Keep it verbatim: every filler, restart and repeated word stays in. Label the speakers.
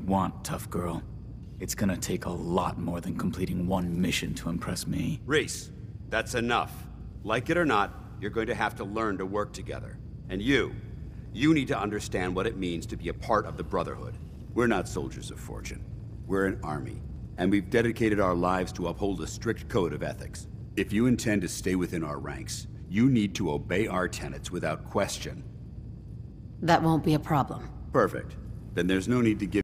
Speaker 1: want, tough girl. It's gonna take a lot more than completing one mission to impress me.
Speaker 2: Rhys, that's enough. Like it or not, you're going to have to learn to work together. And you, you need to understand what it means to be a part of the Brotherhood. We're not soldiers of fortune. We're an army, and we've dedicated our lives to uphold a strict code of ethics. If you intend to stay within our ranks, you need to obey our tenets without question.
Speaker 3: That won't be a problem.
Speaker 2: Perfect. Then there's no need to give